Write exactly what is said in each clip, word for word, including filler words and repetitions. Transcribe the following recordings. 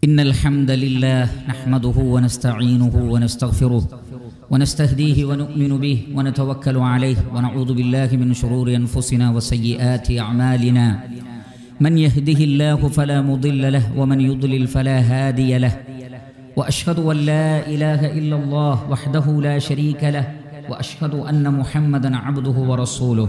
إن الحمد لله نحمده ونستعينه ونستغفره ونستهديه ونؤمن به ونتوكل عليه ونعوذ بالله من شرور أنفسنا وسيئات أعمالنا من يهده الله فلا مضل له ومن يضلل فلا هادي له وأشهد أن لا إله إلا الله وحده لا شريك له وأشهد أن محمدا عبده ورسوله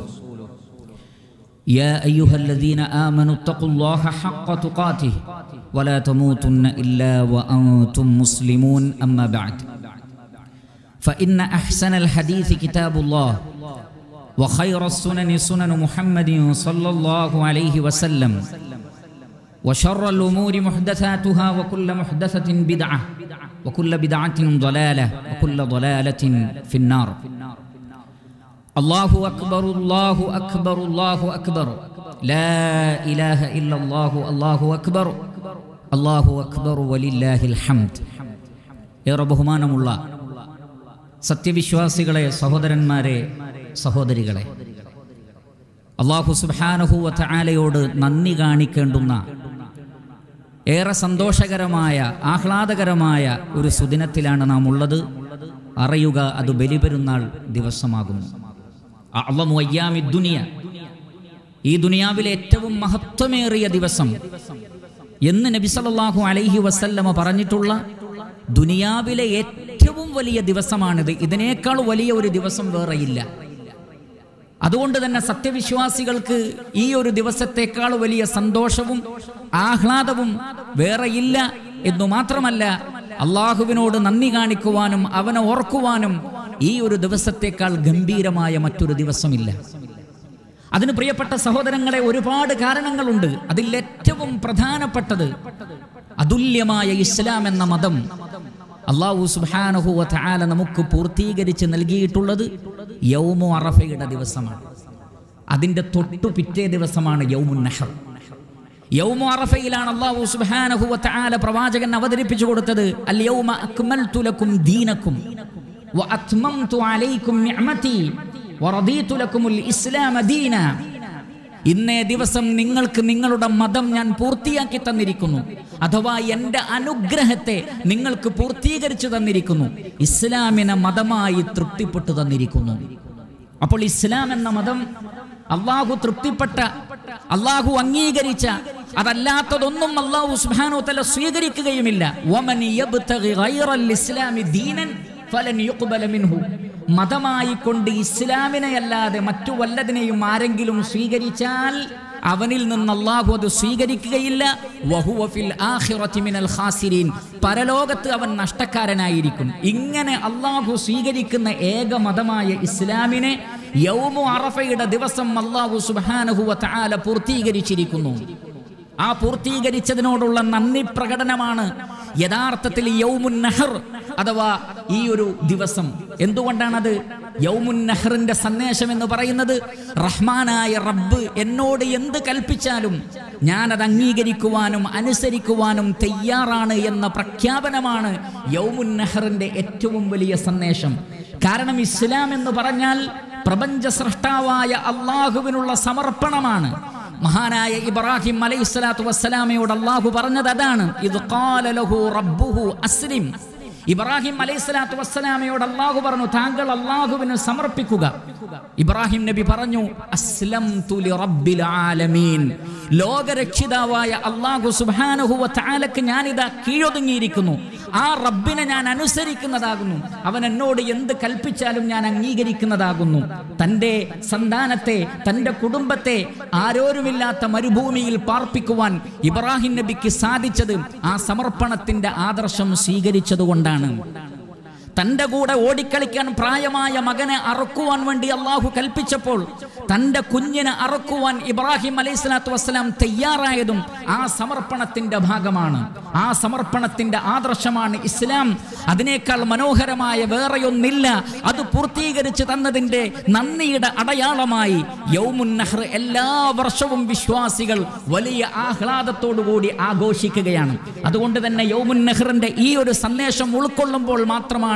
يا أيها الذين آمنوا اتقوا الله حق تقاته ولا تموتن إلا وأنتم مسلمون أما بعد فإن أحسن الحديث كتاب الله وخير السنن سنن محمد صلى الله عليه وسلم وشر الأمور محدثاتها وكل محدثة بدعة وكل بدعة ضلالة وكل ضلالة في النار. الله أكبر الله أكبر الله أكبر لا إله إلا الله الله أكبر الله أكبر ولله الحمد. ഏറെ ബഹുമാനമുള്ള സത്യവിശ്വാസികളെ, സഹോദരന്മാരെ, സഹോദരികളെ, അല്ലാഹു സുബ്ഹാനഹു വ തആലയോട് നന്ദി കാണിക്കേണ്ടുന്ന ഏറെ സന്തോഷകരമായ ആഹ്ലാദകരമായ ഒരു സുദിനത്തിലാണ് നാം ഉള്ളത്. അറിയുക, അത് ബലിപെരുന്നാൾ ദിവസമാകുന്നു. അഅ്ളമു അയ്യാമി ദുനിയ, ഈ ദുനിയാവിലെ ഏറ്റവും മഹത്വമേറിയ ദിവസം എന്ന് നബി സല്ലല്ലാഹു അലൈഹി വസല്ലമ പറഞ്ഞിട്ടുള്ള ദുനിയാവിലെ ഏറ്റവും വലിയ ദിവസമാണിത്. ഇതിനേക്കാൾ വലിയ ഒരു ദിവസം വേറെയില്ല. അതുകൊണ്ട് തന്നെ സത്യവിശ്വാസികൾക്ക് ഈ ഒരു ദിവസത്തെക്കാൾ വലിയ സന്തോഷവും ആഹ്ലാദവും വേറെയില്ല എന്നു മാത്രമല്ല, അള്ളാഹുവിനോട് നന്ദി കാണിക്കുവാനും അവനെ ഓർക്കുവാനും ഈ ഒരു ദിവസത്തെക്കാൾ ഗംഭീരമായ മറ്റൊരു ദിവസമില്ല. അതിന് പ്രിയപ്പെട്ട സഹോദരങ്ങളെ, ഒരുപാട് കാരണങ്ങളുണ്ട്. അതിൽ ഏറ്റവും പ്രധാനപ്പെട്ടത് അതുല്യമായ ഇസ്ലാം എന്ന മതം അല്ലാഹു സുബ്ഹാനഹു വ തആല നമുക്ക് പൂർത്തീകരിച്ച് നൽകിയിട്ടുള്ളത് യൗമു അറഫയുടെ ദിവസമാണ്. അതിൻ്റെ തൊട്ടു പിറ്റേ ദിവസമാണ് യൗമുൻ നഹർ. യൗമു അറഫയിലാണ് അല്ലാഹു സുബ്ഹാനഹു വ തആല പ്രവാചകൻ അവതരിപ്പിച്ചു കൊടുത്തത് അൽ യൗമ അക്മൽതു ലക്കും ദീനക്കും വ അത്മംതു അലൈക്കും നിഅമതി വ റദീതു ലക്കുമുൽ ഇസ്ലാമ ദീന. ഇന്നേ ദിവസം നിങ്ങൾക്ക് നിങ്ങളുടെ മതം ഞാൻ പൂർത്തിയാക്കി തന്നിരിക്കുന്നു, അഥവാ എൻ്റെ അനുഗ്രഹത്തെ നിങ്ങൾക്ക് പൂർത്തീകരിച്ചു തന്നിരിക്കുന്നു, ഇസ്ലാമിനെ മതമായി തൃപ്തിപ്പെട്ടു തന്നിരിക്കുന്നു. അപ്പോൾ ഇസ്ലാം എന്ന മതം അള്ളാഹു തൃപ്തിപ്പെട്ട, അള്ളാഹു അംഗീകരിച്ച, അതല്ലാത്തതൊന്നും അള്ളാഹു സുബ്ഹാനഹു വ തആല സ്വീകരിക്കുകയുമില്ല. വമൻ യബ്തഗി ഗൈറൽ ഇസ്ലാമി ദീനൻ ഫലൻ യുഖ്ബല മിൻഹു. മതമായി കൊണ്ട് ഇസ്ലാമിനെ അല്ലാതെ മറ്റു വല്ലതിനെയും ആരെങ്കിലും സ്വീകരിച്ചാൽ അവനിൽ നിന്ന് അല്ലാഹു അത് സ്വീകരിക്കുകയില്ല. വഹുവ ഫിൽ ആഖിറതി മിനൽ ഖാസിരീൻ. പരലോകത്ത് അവൻ നഷ്ടക്കാരനായിരിക്കും. ഇങ്ങനെ അല്ലാഹു സ്വീകരിക്കുന്ന ഏക മതമായ ഇസ്ലാമിനെ യൗമു അറഫയുടെ ദിവസം അല്ലാഹു സുബ്ഹാനഹു വ തആല പൂർത്തീകരിച്ചിരിക്കുന്നു. ആ പൂർത്തീകരിച്ചതിനോടുള്ള നന്ദി പ്രകടനമാണ് യഥാർത്ഥത്തിൽ യൗമുൻ നഹർ അഥവാ ഈ ഒരു ദിവസം. എന്തുകൊണ്ടാണത്? യൗമുൻ നഹറിന്റെ സന്ദേശം എന്ന് പറയുന്നത് റഹ്മാനായ റബ്ബ് എന്നോട് എന്ത് കൽപ്പിച്ചാലും ഞാനത് അംഗീകരിക്കുവാനും അനുസരിക്കുവാനും തയ്യാറാണ് എന്ന പ്രഖ്യാപനമാണ് യൗമുൻ നഹറിന്റെ ഏറ്റവും വലിയ സന്ദേശം. കാരണം ഇസ്ലാം എന്ന് പറഞ്ഞാൽ പ്രപഞ്ച സൃഷ്ടാവായ അള്ളാഹുവിനുള്ള സമർപ്പണമാണ്. മഹാനായ ഇബ്രാഹിം അലൈഹിസ്സലാത്തു വസ്സലാമയോട് അല്ലാഹു പറഞ്ഞത് അതാണ്. ഇദ് ഖാല ലഹു റബ്ബുഹു അസ്ലിം. ഇബ്രാഹിം അലൈഹിസ്സലാത്തു വസ്സലാമയോട് അല്ലാഹു പറഞ്ഞു, താങ്കൾ അല്ലാഹുവിന് സമർപ്പിക്കുക. ഇബ്രാഹിം നബി പറഞ്ഞു, അസ്ലംതു ലിറബ്ബിൽ ആലമീൻ. ലോകരക്ഷിതാവായ അല്ലാഹു സുബ്ഹാനഹു വ തആലക്ക് ഞാനിതാ കീഴൊതുങ്ങിയിരിക്കുന്നു. ആ റബ്ബിനെ ഞാൻ അനുസരിക്കുന്നതാകുന്നു. അവൻ എന്നോട് എന്ത് കൽപ്പിച്ചാലും ഞാൻ അംഗീകരിക്കുന്നതാകുന്നു. തൻ്റെ സന്താനത്തെ, തൻ്റെ കുടുംബത്തെ ആരോരുമില്ലാത്ത മരുഭൂമിയിൽ പാർപ്പിക്കുവാൻ ഇബ്രാഹിം നബിക്ക് സാധിച്ചത് ആ സമർപ്പണത്തിന്റെ ആദർശം സ്വീകരിച്ചതുകൊണ്ടാണ്. തൻ്റെ കൂടെ ഓടിക്കളിക്കാൻ പ്രായമായ മകനെ അറുക്കുവാൻ വേണ്ടി അള്ളാഹു കൽപ്പിച്ചപ്പോൾ തൻ്റെ കുഞ്ഞിനെ അറുക്കുവാൻ ഇബ്രാഹിം അലൈഹിസ്സലാത്തു വസ്സലാം തയ്യാറായതും ആ സമർപ്പണത്തിന്റെ ഭാഗമാണ്. ആ സമർപ്പണത്തിന്റെ ആദർശമാണ് ഇസ്ലാം. അതിനേക്കാൾ മനോഹരമായ വേറെയൊന്നില്ല. അത് പൂർത്തീകരിച്ച് തന്നതിന്റെ നന്ദിയുടെ അടയാളമായി യൗമുൻ നഹർ എല്ലാ വർഷവും വിശ്വാസികൾ വലിയ ആഹ്ലാദത്തോടുകൂടി ആഘോഷിക്കുകയാണ്. അതുകൊണ്ട് തന്നെ യൗമുൻ നഹറിന്റെ ഈ ഒരു സന്ദേശം ഉൾക്കൊള്ളുമ്പോൾ മാത്രമാണ്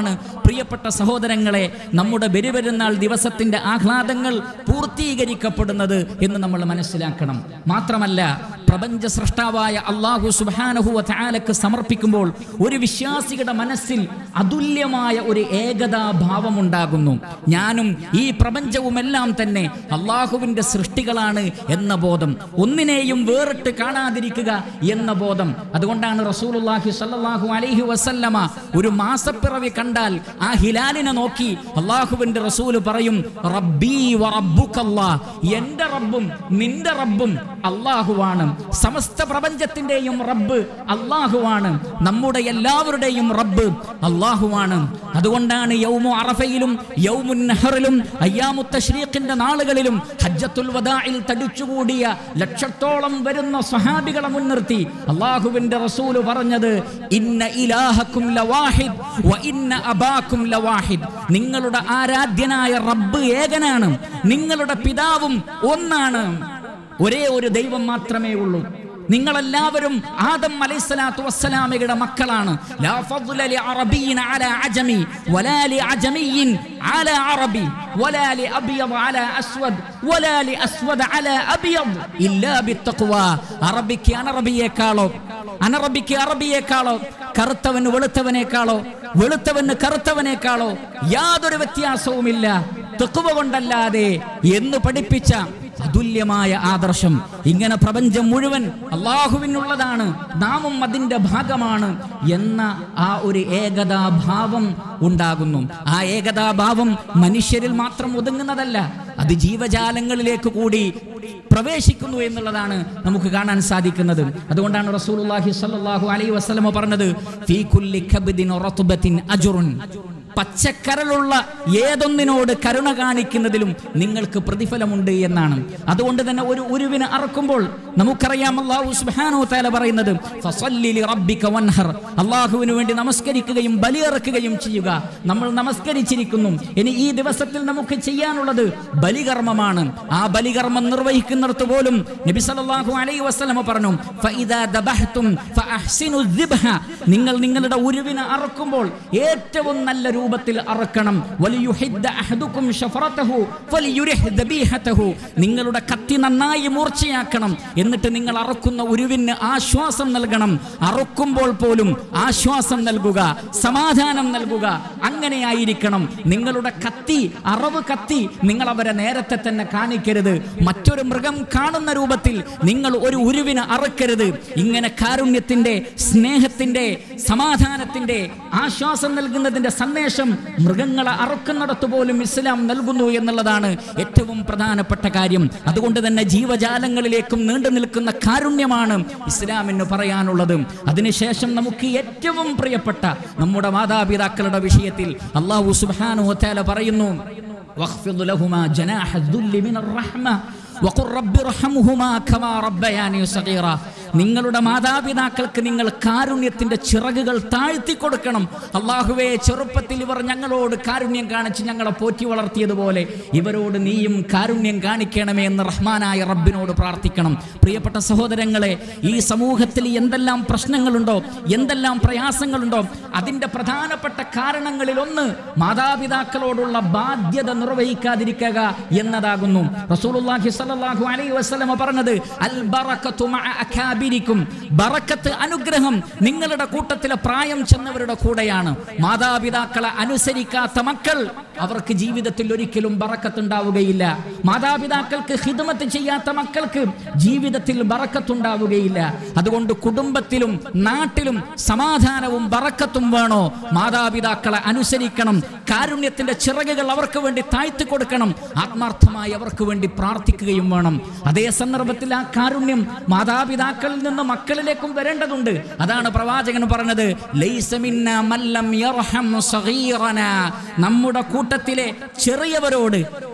മാത്രമാണ് പ്രിയപ്പെട്ട സഹോദരങ്ങളെ നമ്മുടെ ബലിപെരുന്നാൾ ദിവസത്തിന്റെ ആഹ്ലാദങ്ങൾ പൂർത്തീകരിക്കപ്പെടുന്നത് എന്ന് നമ്മൾ മനസ്സിലാക്കണം. മാത്രമല്ല, പ്രപഞ്ച സൃഷ്ടാവായ അല്ലാഹു സുബ്ഹാനഹു വ തആലക്ക് സമർപ്പിക്കുമ്പോൾ ഒരു വിശ്വാസിയുടെ മനസ്സിൽ അതുല്യമായ ഒരു ഏകതാ ഭാവമുണ്ടാകുന്നു. ഞാനും ഈ പ്രപഞ്ചവുമെല്ലാം തന്നെ അള്ളാഹുവിന്റെ സൃഷ്ടികളാണ് എന്ന ബോധം, ഒന്നിനെയും വേറിട്ട് കാണാതിരിക്കുക എന്ന ബോധം. അതുകൊണ്ടാണ് റസൂലുള്ളാഹി സ്വല്ലല്ലാഹു അലൈഹി വസല്ലമ ഒരു മാസപ്പിറവി കണ്ടാൽ ആ ഹിലാലിനെ നോക്കി അള്ളാഹുവിന്റെ റസൂല് പറയും, റബ്ബി വ റബ്ബുക്കല്ലാഹ്, എന്റെ റബ്ബും നിന്റെ റബ്ബും അള്ളാഹുവാണ്. സമസ്ത പ്രപഞ്ചത്തിന്റെയും റബ്ബ് അള്ളാഹുവാണ്. നമ്മുടെ എല്ലാവരുടെയും റബ്ബ് അള്ളാഹുവാണ്. അതുകൊണ്ടാണ് യൗമു അറഫയിലും യൗമുൻ നഹറിലും അയ്യാമു തശ്രീഖിന്റെ നാളുകളിലും ഹജ്ജത്തുൽ വദാഇൽ തടിച്ചുകൂടിയ ലക്ഷത്തോളം വരുന്ന സ്വഹാബികളെ മുൻനിർത്തി അള്ളാഹുവിന്റെ റസൂല് പറഞ്ഞത്, ഇന്ന ഇലാഹക്കും ലവാഹിദ് വ ഇന്ന അബാക്കും ലവാഹിദ്. നിങ്ങളുടെ ആരാധ്യനായ റബ്ബ് ഏകനാണ്, നിങ്ങളുടെ പിതാവും ഒന്നാണ്. ഒരേ ഒരു ദൈവം മാത്രമേ ഉള്ളൂ. നിങ്ങളെല്ലാവരും ആദം അലൈഹിസ്സലാത്തു വസ്സലാമയുടെ മക്കളാണ്. ലാ ഫദ്ല ലി അറബിയിൻ അലാ അജമി വലാ ലി അജമിയിൻ അലാ അറബി വലാ ലി അബ്യദ് അലാ അസ്വദ് വലാ ലി അസ്വദ് അലാ അബ്യദ് ഇല്ലാ ബിത്തഖ്വ. അറബിക്ക് അനറബിയേക്കാളോ അനറബിക്ക് അറബിയേക്കാളോ കറുത്തവന് വെളുത്തവനേക്കാളോ വെളുത്തവന് കറുത്തവനേക്കാളോ യാതൊരു വ്യത്യാസവുമില്ല തഖ്വ കൊണ്ടല്ലാതെ എന്ന് പഠിപ്പിച്ച അതുല്യമായ ആദർശം. ഇങ്ങനെ പ്രപഞ്ചം മുഴുവൻ അള്ളാഹുവിനുള്ളതാണ്, നാമും അതിൻ്റെ ഭാഗമാണ് എന്ന ആ ഒരു ഏകതാഭാവം ഉണ്ടാകുന്നു. ആ ഏകതാഭാവം മനുഷ്യരിൽ മാത്രം ഒതുങ്ങുന്നതല്ല, അത് ജീവജാലങ്ങളിലേക്ക് കൂടി പ്രവേശിക്കുന്നു എന്നുള്ളതാണ് നമുക്ക് കാണാൻ സാധിക്കുന്നത്. അതുകൊണ്ടാണ് റസൂലുള്ളാഹി സ്വല്ലല്ലാഹു അലൈഹി വസല്ലം പറഞ്ഞത്, ഫീ കുല്ലി കബ്ദിൻ റത്ബത്തിൻ അജ്റുൻ. പച്ചക്കരലുള്ള ഏതൊന്നിനോട് കരുണ കാണിക്കുന്നതിലും നിങ്ങൾക്ക് പ്രതിഫലമുണ്ട് എന്നാണ്. അതുകൊണ്ട് തന്നെ ഒരു ഉരുവിനെ അറക്കുമ്പോൾ നമുക്കറിയാം അല്ലാഹു സുബ്ഹാനഹു വ തആല പറയുന്നത്, ഫസല്ലി ലിറബ്ബിക വൻഹർ. അല്ലാഹുവിനു വേണ്ടി നമസ്കരിക്കുകയും ബലിയറക്കുകയും ചെയ്യുക. നമ്മൾ നമസ്കരിച്ചിരിക്കുന്നു. ഇനി ഈ ദിവസത്തിൽ നമുക്ക് ചെയ്യാനുള്ളത് ബലികർമ്മമാണ്. ആ ബലികർമ്മം നിർവഹിക്കുന്നിടത്ത് പോലും നബി സല്ലല്ലാഹു അലൈഹി വസല്ലം പറഞ്ഞു, ഫഇദാ ദബഹ്തും ഫഅഹ്സിനു ദിബ്ഹ. നിങ്ങൾ നിങ്ങളുടെ ഉരുവിനെ അറക്കുമ്പോൾ ഏറ്റവും നല്ല രൂപത്തിൽ അറക്കണം. വലിയുഹിദ്ദ അഹദുകും ശഫറതഹു ഫലിയുരിഹ് ദബീഹതഹു. നിങ്ങളുടെ കത്തി നന്നായി മൂർച്ചയാക്കണം. എന്നിട്ട് നിങ്ങൾ അറക്കുന്ന ഉരുവിന് ആശ്വാസം നൽകണം. അറക്കുമ്പോൾ പോലും ആശ്വാസം നൽകുക, സമാധാനം നൽകുക. അങ്ങനെയായിരിക്കണം നിങ്ങളുടെ കത്തി, അറവ് കത്തി നിങ്ങൾ അവരെ നേരത്തെ തന്നെ കാണിക്കരുത്. മറ്റൊരു മൃഗം കാണുന്ന രൂപത്തിൽ നിങ്ങൾ ഒരു ഉരുവിനെ അറക്കരുത്. ഇങ്ങനെ കാരുണ്യത്തിന്റെ, സ്നേഹത്തിന്റെ, സമാധാനത്തിന്റെ, ആശ്വാസം നൽകുന്നതിന്റെ സന്ദേശം മൃഗങ്ങളെ അറക്കുന്നിടത്ത് പോലും ഇസ്ലാം നൽകുന്നു എന്നുള്ളതാണ് ഏറ്റവും പ്രധാനപ്പെട്ട കാര്യം. അതുകൊണ്ട് തന്നെ ജീവജാലങ്ങളിലേക്കും നീണ്ടു നിൽക്കുന്ന കാരുണ്യമാണ് ഇസ്ലാമിന് പറയാനുള്ളത്. അതിനുശേഷം നമുക്ക് ഏറ്റവും പ്രിയപ്പെട്ട നമ്മുടെ മാതാപിതാക്കളുടെ വിഷയത്തിൽ അല്ലാഹു സുബ്ഹാനഹു വ തആല പറയുന്നു, വഖ്ഫിദ് ലഹുമാ ജനാഹ ദുല്ലി മിനർ റഹ്മ വഖുർ റബ്ബി റഹ്മുഹുമാ കമാ റബ്ബയാനി സഗീറ. നിങ്ങളുടെ മാതാപിതാക്കൾക്ക് നിങ്ങൾ കാരുണ്യത്തിന്റെ ചിറകുകൾ താഴ്ത്തി കൊടുക്കണം. അല്ലാഹുവേ, ചെറുപ്പത്തിൽ ഇവർ ഞങ്ങളോട് കാരുണ്യം കാണിച്ച് ഞങ്ങളെ പോറ്റി വളർത്തിയതുപോലെ ഇവരോട് നീയും കാരുണ്യം കാണിക്കണമേ എന്ന് റഹ്മാനായ റബ്ബിനോട് പ്രാർത്ഥിക്കണം. പ്രിയപ്പെട്ട സഹോദരങ്ങളെ, ഈ സമൂഹത്തിൽ എന്തെല്ലാം പ്രശ്നങ്ങളുണ്ടോ, എന്തെല്ലാം പ്രയാസങ്ങളുണ്ടോ, അതിൻ്റെ പ്രധാനപ്പെട്ട കാരണങ്ങളിൽ ഒന്ന് മാതാപിതാക്കളോടുള്ള ബാധ്യത നിർവഹിക്കാതിരിക്കുക എന്നതാകുന്നു. റസൂലുള്ളാഹി സ്വല്ലല്ലാഹു അലൈഹി വസല്ലം പറഞ്ഞത്, അൽ ബറകതു മഅ അകാബിരിക്കും. ബറക്കത്ത്, അനുഗ്രഹം നിങ്ങളുടെ കൂട്ടത്തിലെ പ്രായം ചെന്നവരുടെ കൂടെയാണ്. മാതാപിതാക്കളെ അനുസരിക്കാത്ത മക്കൾ, അവർക്ക് ജീവിതത്തിൽ ഒരിക്കലും ബറക്കത്ത് ഉണ്ടാവുകയില്ല. മാതാപിതാക്കൾക്ക് ഖിദ്മത്ത് ചെയ്യാത്ത മക്കൾക്ക് ജീവിതത്തിൽ ബറക്കത്ത് ഉണ്ടാവുകയില്ല. അതുകൊണ്ട് കുടുംബത്തിലും നാട്ടിലും സമാധാനവും ബറക്കത്തും വേണോ, മാതാപിതാക്കളെ അനുസരിക്കണം. കാരുണ്യത്തിന്റെ ചിറകുകൾ അവർക്ക് വേണ്ടി താഴ്ത്തി കൊടുക്കണം. ആത്മാർത്ഥമായി അവർക്ക് വേണ്ടി പ്രാർത്ഥിക്കുകയും വേണം. അതേ സന്ദർഭത്തിൽ ആ കാരുണ്യം മാതാപിതാക്കളിൽ നിന്ന് മക്കളിലേക്കും വരേണ്ടതുണ്ട്. അതാണ് പ്രവാചകൻ പറഞ്ഞത്, ലൈസ മിന്നാ മല്ലം യർഹം സഗീറനാ. നമ്മുടെ കൂട്ടത്തിലെ ചെറിയവരോട്,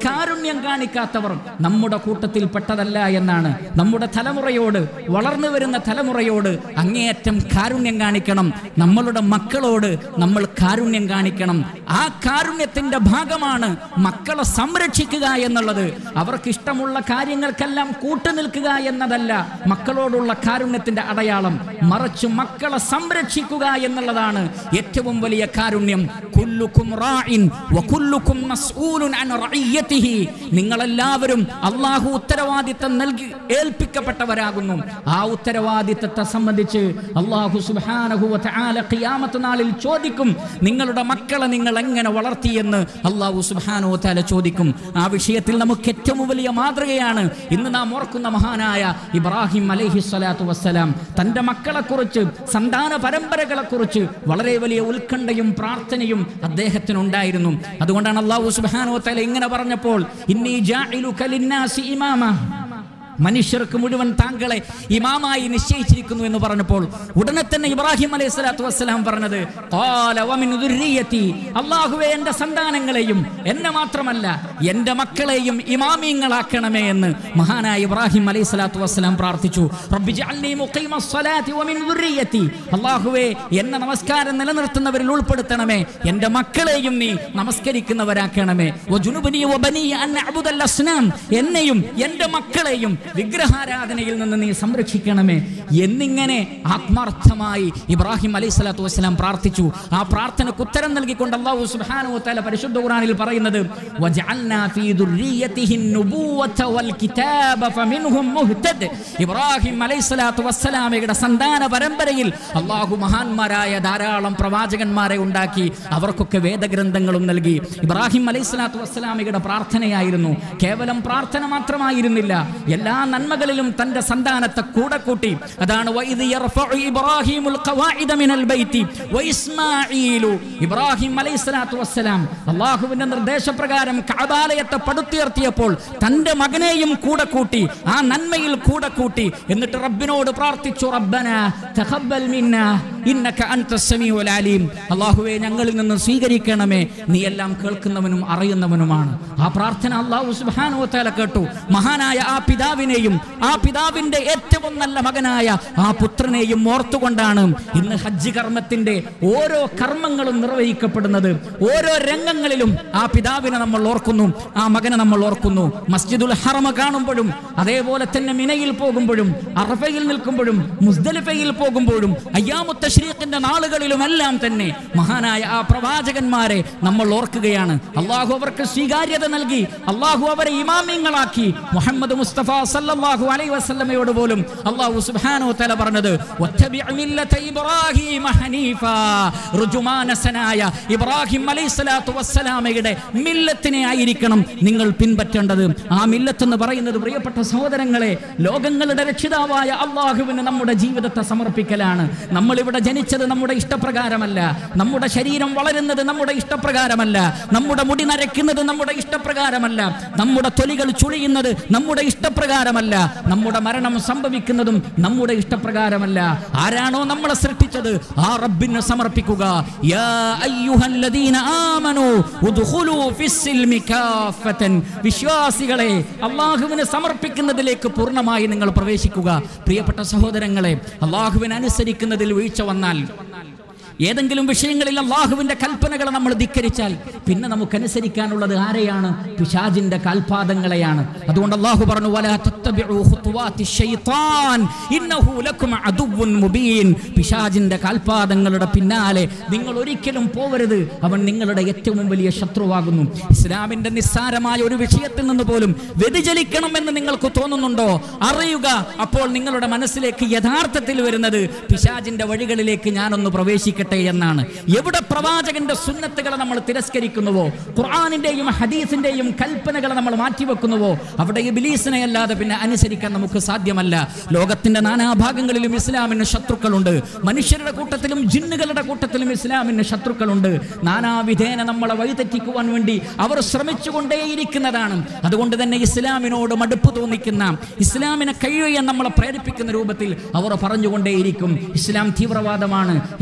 കാരുണ്യം കാണിക്കാത്തവർ നമ്മുടെ കൂട്ടത്തിൽ പെട്ടതല്ല എന്നാണ്. നമ്മുടെ തലമുറയോട്, വളർന്നു വരുന്ന തലമുറയോട് അങ്ങേയറ്റം കാരുണ്യം കാണിക്കണം. നമ്മളുടെ മക്കളോട് നമ്മൾ കാരുണ്യം കാണിക്കണം. ആ കാരുണ്യത്തിന്റെ ഭാഗമാണ് മക്കളെ സംരക്ഷിക്കുക എന്നുള്ളത്. അവർക്ക് ഇഷ്ടമുള്ള കാര്യങ്ങൾക്കെല്ലാം കൂട്ടുനിൽക്കുക എന്നതല്ല മക്കളോടുള്ള കാരുണ്യത്തിന്റെ അടയാളം. മറിച്ച് മക്കളെ സംരക്ഷിക്കുക എന്നുള്ളതാണ് ഏറ്റവും വലിയ കാരുണ്യം. കുല്ലുക്കും റാഇൻ വകുല്ലുക്കും മസ്ഊലുൻ അൻ റഇയതിഹി. നിങ്ങളെല്ലാവരും അല്ലാഹു ഉത്തരവാദിത്തം നൽകി ഏൽപ്പിക്കപ്പെട്ടവരാകുന്നു. ആ ഉത്തരവാദിത്തത്തെ സംബന്ധിച്ച് അല്ലാഹു സുബ്ഹാനഹു വ തആല ഖിയാമത്ത് നാളിൽ ചോദിക്കും, നിങ്ങളുടെ മക്കളെ നിങ്ങൾ എങ്ങനെ വളർത്തിയെന്ന് അല്ലാഹു സുബ്ഹാനഹു വ തആല ചോദിക്കും. ആ വിഷയത്തിൽ നമുക്ക് ഏറ്റവും വലിയ മാതൃകയാണ് ഇന്ന് നാം ഓർക്കുന്ന മഹാനായ ഇബ്രാഹിം അലൈഹിസ്സലാത്തു വസ്സലാം. തന്റെ മക്കളെക്കുറിച്ച്, സന്താന പരമ്പരകളെക്കുറിച്ച് വളരെ വലിയ ഉത്കണ്ഠയും പ്രാർത്ഥനയും അദ്ദേഹത്തിനുണ്ടായിരുന്നു. അതുകൊണ്ടാണ് അല്ലാഹു സുബ്ഹാനഹു വ തആല ഇങ്ങനെ പറഞ്ഞപ്പോൾ, ഇന്നി ജാഇലുക ലിന്നാസി ഇമാമ, മനുഷ്യർക്ക് മുഴുവൻ താങ്കളെ ഇമാമായി നിശ്ചയിച്ചിരിക്കുന്നു എന്ന് പറഞ്ഞപ്പോൾ ഉടനെ തന്നെ ഇബ്രാഹിം അലൈഹിസ്സലാത്തു വസ്സലാം പറഞ്ഞത്, ഖാല വമിൻ ദുർരിയതി, അല്ലാഹുവേ എൻ്റെ സന്താനങ്ങളെയും എന്നെ മാത്രമല്ല എൻ്റെ മക്കളെയും ഇമാമിങ്ങളാക്കണമേ എന്ന് മഹാനായ ഇബ്രാഹിം അലൈഹിസ്സലാത്തു വസ്സലാം പ്രാർത്ഥിച്ചു. റബ്ബി ജഅൽനി മുഖീമസ് സ്വലാത്തി വമിൻ ദുർരിയതി, അല്ലാഹുവേ എന്നെ നമസ്കാരം നിലനിർത്തുന്നവരിൽ ഉൾപ്പെടുത്തണമേ, എൻ്റെ മക്കളെയും നീ നമസ്കരിക്കുന്നവരാക്കണമേ. വജുനുബനി വബനി അൻ അഅ്ബുദൽ അസ്നാം, എന്നെയും എൻ്റെ മക്കളെയും വിഗ്രഹാരാധനയിൽ നിന്ന് നീ സംരക്ഷിക്കണമേ എന്നിങ്ങനെ ആത്മാർത്ഥമായി ഇബ്രാഹിം അലൈഹിസ്സലാത്തു വസ്സലാം പ്രാർത്ഥിച്ചു. ആ പ്രാർത്ഥനയ്ക്ക് ഉത്തരം നൽകിക്കൊണ്ട് അല്ലാഹു സുബ്ഹാനഹു വ തആല പരിശുദ്ധ ഖുർആനിൽ പറയുന്നത്, വജഅൽനാ ഫീ ദുർരിയതിഹി നുബുവത വൽ കിതാബ ഫമിൻഹും മുഹ്തദ്. ഇബ്രാഹിം അലൈഹിസ്സലാത്തു വസ്സലാമയുടെ സന്താന പരമ്പരയിൽ അല്ലാഹു മഹാന്മാരായ ധാരാളം പ്രവാചകന്മാരെ ഉണ്ടാക്കി, അവർക്കൊക്കെ വേദഗ്രന്ഥങ്ങളും നൽകി. ഇബ്രാഹിം അലൈഹിസ്സലാത്തു വസ്സലാമയുടെ പ്രാർത്ഥനയായിരുന്നു. കേവലം പ്രാർത്ഥന മാത്രമായിരുന്നില്ല, എല്ലാ നന്മകളിലും തന്റെ സന്താനത്തെ കൂടെ കൂട്ടി. അതാണ് വഇദ് യർഫഉ ഇബ്രാഹിമുൽ ഖവാഇദ മിനൽ ബൈതി വഇസ്മാഈലു. ഇബ്രാഹിം അലൈഹിസ്സലാത്തു വസ്സലാം അല്ലാഹുവിന്റെ നിർദ്ദേശപ്രകാരം കഅബാലയത്തെ പടുത്തുയർത്തിയപ്പോൾ തന്റെ മകനെയും കൂടെ കൂട്ടി, ആ നന്മയിൽ കൂടെ കൂട്ടി. എന്നിട്ട് റബ്ബിനോട് പ്രാർത്ഥിച്ചു, റബ്ബനാ തഖബ്ബൽ മിന്നാ ഇന്നക അൻതസ് സമീഉൽ അലീം. അല്ലാഹുവേ ഞങ്ങളിൽ നിന്ന് സ്വീകരിക്കണമേ, നീ എല്ലാം കേൾക്കുന്നവനും അറിയുന്നവനുമാണ്. ആ പ്രാർത്ഥന അല്ലാഹു സുബ്ഹാനഹു വ തആല കേട്ടു. മഹാനായ ആ പിതാവിനെയും ആ പിതാവിന്റെ ഏറ്റവും നല്ല മകനായ ആ പുത്രനെയും ഓർത്തുകൊണ്ടാണ് ഇന്ന് ഹജ്ജ് കർമ്മത്തിന്റെ ഓരോ കർമ്മങ്ങളും നിർവഹിക്കപ്പെടുന്നത്. ഓരോ രംഗങ്ങളിലും ആ പിതാവിനെ നമ്മൾ ഓർക്കുന്നു, ആ മകനെ നമ്മൾ ഓർക്കുന്നു. മസ്ജിദുൽ ഹറം കാണുമ്പോഴും, അതേപോലെ തന്നെ മിനയിൽ പോകുമ്പോഴും, അറഫയിൽ നിൽക്കുമ്പോഴും, മുസ്ദലിഫയിൽ പോകുമ്പോഴും, അയ്യാമുത്ത തശ്രീഖിന്റെ നാളുകളിലുമെല്ലാം തന്നെ മഹാനായ ആ പ്രവാചകന്മാരെ നമ്മൾ ഓർക്കുകയാണ്. അല്ലാഹു അവർക്ക് സ്വീകാര്യത നൽകി, അല്ലാഹു അവരെ ഇമാമിങ്ങളാക്കി. മുഹമ്മദ് മുസ്തഫ സല്ലല്ലാഹു അലൈഹി വസല്ലമയോട് പോലും അല്ലാഹു സുബ്ഹാനഹു വ തആല പറഞ്ഞത്, വത്തബിഅ മില്ലത ഇബ്രാഹീമ ഹനീഫാ. റുജുമാനസനായ ഇബ്രാഹിം അലൈഹിസ്സലാത്തു വസ്സലാമയുടെ മില്ലത്തിനെ ആയിരിക്കണം നിങ്ങൾ പിൻപറ്റേണ്ടത്. ആ മില്ലത്ത് എന്ന് പറയുന്നത് പ്രിയപ്പെട്ട സഹോദരങ്ങളെ, ലോകങ്ങളുടെ രക്ഷിതാവായ അല്ലാഹുവിന് നമ്മുടെ ജീവിതത്തെ സമർപ്പിക്കലാണ്. നമ്മൾ ഇവിടെ ജനിച്ചത് നമ്മുടെ ഇഷ്ടപ്രകാരമല്ല, നമ്മുടെ ശരീരം വളരുന്നത് നമ്മുടെ ഇഷ്ടപ്രകാരമല്ല, നമ്മുടെ മുടി നരയ്ക്കുന്നത് നമ്മുടെ ഇഷ്ടപ്രകാരമല്ല, നമ്മുടെ തൊലികൾ ചുളിയുന്നത് നമ്മുടെ ഇഷ്ടപ്രകാരമല്ല, നമ്മുടെ മരണം സംഭവിക്കുന്നതും നമ്മുടെ ഇഷ്ടപ്രകാരമല്ല. ആരാണോ നമ്മളെ സൃഷ്ടിച്ചത് ആ റബ്ബിനെ സമർപ്പിക്കുക. യാ അയ്യുഹല്ലദീന ആമനൂ ഉദ്ഖുലൂ ഫിസ്സിൽമി കാഫതൻ. വിശ്വാസികളെ, അല്ലാഹുവിനെ സമർപ്പിക്കുന്നതിലേക്ക് പൂർണ്ണമായി നിങ്ങൾ പ്രവേശിക്കുക. പ്രിയപ്പെട്ട സഹോദരങ്ങളെ, അല്ലാഹുവിനെ അനുസരിക്കുന്നതിൽ വീഴ്ച വന്നാൽ, ഏതെങ്കിലും വിഷയങ്ങളിൽ അല്ലാഹുവിന്റെ കൽപ്പനകളെ നമ്മൾ ധിക്കരിച്ചാൽ പിന്നെ നമുക്ക് അനുസരിക്കാനുള്ളത് ആരെയാണ്? പിശാചിന്റെ കാൽപാദങ്ങളെയാണ്. അതുകൊണ്ട് അല്ലാഹു പറഞ്ഞു, വലാ തത്തബിഉ ഖുതുവാതി ശൈത്താൻ ഇന്നഹു ലക്കും അദുവ്വുൻ മുബീൻ. പിശാചിന്റെ കാൽപാദങ്ങളുടെ പിന്നാലെ നിങ്ങൾ ഒരിക്കലും പോവരുത്, അവൻ നിങ്ങളുടെ ഏറ്റവും വലിയ ശത്രുവാകുന്നു. ഇസ്ലാമിന്റെ നിസ്സാരമായ ഒരു വിഷയത്തിൽ നിന്ന് പോലും വ്യതിചലിക്കണമെന്ന് നിങ്ങൾക്ക് തോന്നുന്നുണ്ടോ? അറിയുക, അപ്പോൾ നിങ്ങളുടെ മനസ്സിലേക്ക് യഥാർത്ഥത്തിൽ വരുന്നത് പിശാചിന്റെ വഴികളിലേക്ക് ഞാനൊന്ന് പ്രവേശിക്കട്ടെ എന്നാണ്. എവിടെ പ്രവാചകന്റെ സുന്നത്തുകളെ നമ്മൾ തിരസ്കരിക്കുന്നുവോ, ഖുർആനിന്റെയും ഹദീസിന്റെയും കൽപ്പനകളെ നമ്മൾ മാറ്റിവെക്കുന്നുവോ, അവിടെ ഇബ്ലീസിനെ അല്ലാതെ പിന്നെ അനുസരിക്കാൻ നമുക്ക് സാധ്യമല്ല. ലോകത്തിന്റെ നാനാഭാഗങ്ങളിലും ഇസ്ലാമിന് ശത്രുക്കളുണ്ട്. മനുഷ്യരുടെ കൂട്ടത്തിലും ജിന്നുകളുടെ കൂട്ടത്തിലും ഇസ്ലാമിന് ശത്രുക്കളുണ്ട്. നാനാവിധേന നമ്മളെ വഴിതെറ്റിക്കുവാൻ വേണ്ടി അവർ ശ്രമിച്ചുകൊണ്ടേയിരിക്കുന്നതാണ്. അതുകൊണ്ട് തന്നെ ഇസ്ലാമിനോട് മടുപ്പ് തോന്നിക്കുന്ന, ഇസ്ലാമിനെ കഴിയുവാൻ നമ്മളെ പ്രേരിപ്പിക്കുന്ന രൂപത്തിൽ അവർ പറഞ്ഞുകൊണ്ടേയിരിക്കും, ഇസ്ലാം തീവ്രവാദമാണ്, ഇസ്ലാം ഭീകര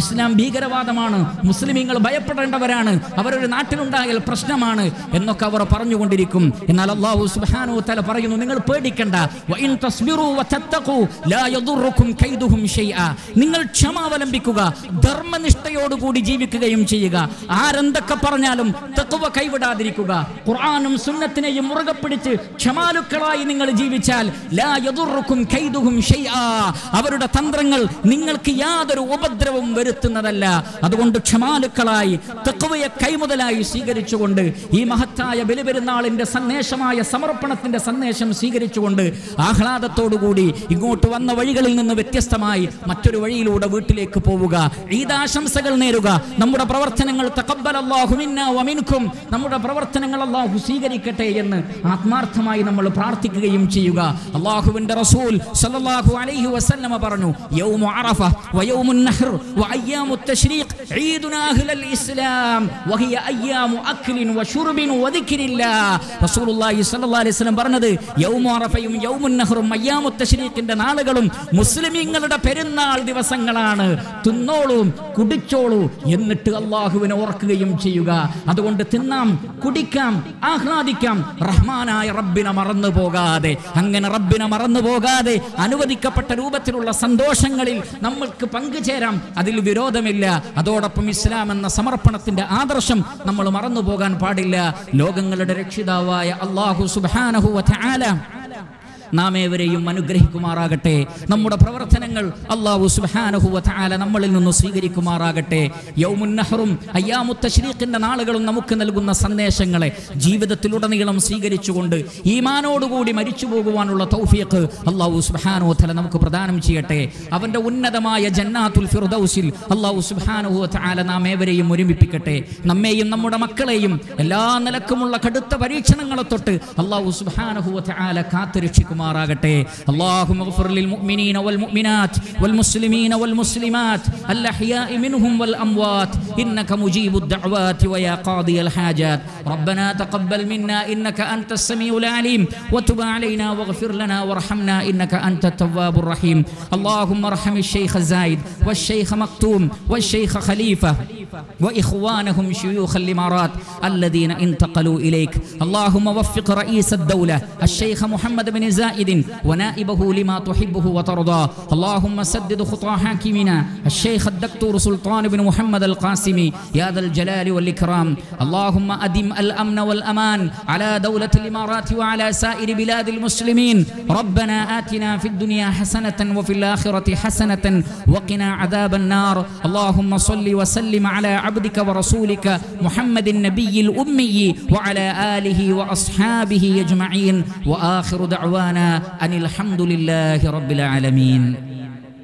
ഭീകരവാദമാണ്, മുസ്ലിമീങ്ങൾ ഭയപ്പെടേണ്ടവരാണ്, അവരൊരു നാട്ടിലുണ്ടായാൽ പ്രശ്നമാണ് എന്നൊക്കെ അവർ പറഞ്ഞുകൊണ്ടിരിക്കും. എന്നാൽ അല്ലാഹു സുബ്ഹാനഹു വ തആല പറയുന്നു, നിങ്ങൾ പേടിക്കണ്ട. വഇൻ തസ്ബിറു വതത്തഖു ലാ യദുറുക്കും കൈദുഹും ശൈഅ. നിങ്ങൾ ക്ഷമാവലംബിക്കുക, ധർമ്മനിഷ്ഠയോടുകൂടി ജീവിക്കുകയും ചെയ്യുക. ആരെന്തൊക്കെ പറഞ്ഞാലും തഖ്വ കൈവിടാതിരിക്കുക. ഖുർആനും സുന്നത്തിനെയും മുറുകെ പിടിച്ച് ക്ഷമാലുക്കളായി നിങ്ങൾ ജീവിച്ചാൽ ലാ യദുറുക്കും കൈദുഹും ശൈഅ. അവരുടെ തന്ത്രങ്ങൾ നിങ്ങൾക്ക് യാതൊരു ഉപദ്രവവും വരുത്തുന്നതല്ല. അതുകൊണ്ട് ക്ഷമാലുക്കളായി തഖ്വയെ കൈമുതലായി സ്വീകരിച്ചുകൊണ്ട് ഈ മഹത്തായ ബലിപെരുന്നാളിന്റെ സന്ദേശമായ സമർപ്പണത്തിന്റെ സന്ദേശം സ്വീകരിച്ചുകൊണ്ട് ആഹ്ലാദത്തോടുകൂടി ഇങ്ങോട്ട് വന്ന വഴികളിൽ നിന്ന് വ്യത്യസ്തമായി മറ്റൊരു വഴിയിലൂടെ വീട്ടിലേക്ക് പോവുക. ഈദാശംസകൾ നേരുക. നമ്മുടെ പ്രവർത്തനങ്ങൾ തഖബ്ബലല്ലാഹു മിന്നാ വമിൻകും, നമ്മുടെ പ്രവർത്തനങ്ങൾ അല്ലാഹു സ്വീകരിക്കട്ടെ എന്ന് ആത്മാർത്ഥമായി നമ്മൾ പ്രാർത്ഥിക്കുകയും ചെയ്യുക. അല്ലാഹുവിന്റെ റസൂൽ സല്ലല്ലാഹു അലൈഹി വസല്ലമ പറഞ്ഞു, യൗമു അറഫ വയൗമുൻ നഹ്ർ വഅയ്യാമുത് തശ്രീഖ് ഈദുനാ അഹ്ലൽ ഇസ്ലാം വഹിയ അയ്യാമു അക്ലിൻ വശുർബിൻ വദിക്രില്ലാഹ്. റസൂലുള്ളാഹി സ്വല്ലല്ലാഹു അലൈഹി വസല്ലം പറഞ്ഞത്, യൗമു അറഫയും യൗമുൻ നഹ്റും അയ്യാമുത് തശ്രീഖിന്റെ നാളുകളും മുസ്ലിമീങ്ങളുടെ പെരുന്നാൾ ദിവസങ്ങളാണ്. തിന്നോളൂ, കുടിച്ചോളൂ, എന്നിട്ട് അല്ലാഹുവിനെ ഓർക്കുകയും ചെയ്യുക. അതുകൊണ്ട് തിന്നാം, കുടിക്കാം, ആഹ്ലാദിക്കാം, റഹ്മാനായ റബ്ബിനെ മറന്നു പോകാതെ. അങ്ങനെ റബ്ബിനെ മറന്നു പോകാതെ അനുവദിക്കപ്പെട്ട രൂപത്തിലുള്ള സന്തോഷങ്ങളിൽ നമ്മൾക്ക് പങ്കുചേരാം, അതിൽ വിരോധമില്ല. അതോടൊപ്പം ഇസ്ലാം എന്ന സമർപ്പണത്തിന്റെ ആദർശം നമ്മൾ മറന്നു പോകാൻ പാടില്ല. ലോകങ്ങളുടെ രക്ഷിതാവായ അല്ലാഹു സുബ്ഹാനഹു വ തആല നാം ഏവരെയും അനുഗ്രഹിക്കുമാറാകട്ടെ. നമ്മുടെ പ്രവർത്തനങ്ങൾ അല്ലാഹു സുബ്ഹാനഹു വ തആല നമ്മളിൽ നിന്ന് സ്വീകരിക്കുമാറാകട്ടെ. യൗമുൻ നഹ്റും അയ്യാമുത് തശ്രീഖിന്റെ നാളുകളും നമുക്ക് നൽകുന്ന സന്ദേശങ്ങളെ ജീവിതത്തിലുടനീളം സ്വീകരിച്ചുകൊണ്ട് ഈമാനോടുകൂടി മരിച്ചു പോകുവാനുള്ള തൗഫീഖ് അല്ലാഹു സുബ്ഹാനഹു വ തആല നമുക്ക് പ്രദാനം ചെയ്യട്ടെ. അവന്റെ ഉന്നതമായ ജന്നാത്തുൽ ഫിർദൗസിൽ അല്ലാഹു സുബ്ഹാനഹു വ തആല നാം ഏവരെയും ഒരുമിപ്പിക്കട്ടെ. നമ്മെയും നമ്മുടെ മക്കളെയും എല്ലാ നിലക്കുമുള്ള കടുത്ത പരീക്ഷണങ്ങളെ തൊട്ട് അല്ലാഹു സുബ്ഹാനഹു വ തആല കാത്തുരക്ഷിക്കും. اللهم اغفر للمؤمنين والمؤمنات والمسلمين والمسلمات الأحياء منهم والأموات إنك مجيب الدعوات ويا قاضي الحاجات. ربنا تقبل منا إنك أنت السميع العليم وتب علينا واغفر لنا وارحمنا إنك أنت التواب الرحيم. اللهم ارحم الشيخ زايد والشيخ مكتوم والشيخ خليفة وإخوانهم شيوخ الإمارات الذين انتقلوا إليك. اللهم وفق رئيس الدولة الشيخ محمد بن زايد ونائبه لما تحبه وترضاه. اللهم سدد خطى حاكمنا الشيخ الدكتور سلطان بن محمد القاسمي يا ذا الجلال والإكرام. اللهم أدم الأمن والأمان على دولة الإمارات وعلى سائر بلاد المسلمين. ربنا آتنا في الدنيا حسنة وفي الآخرة حسنة وقنا عذاب النار. اللهم صل وسلم على عبدك ورسولك محمد النبي الأمي وعلى آله وأصحابه أجمعين. وآخر دعوانا أن الحمد لله رب العالمين.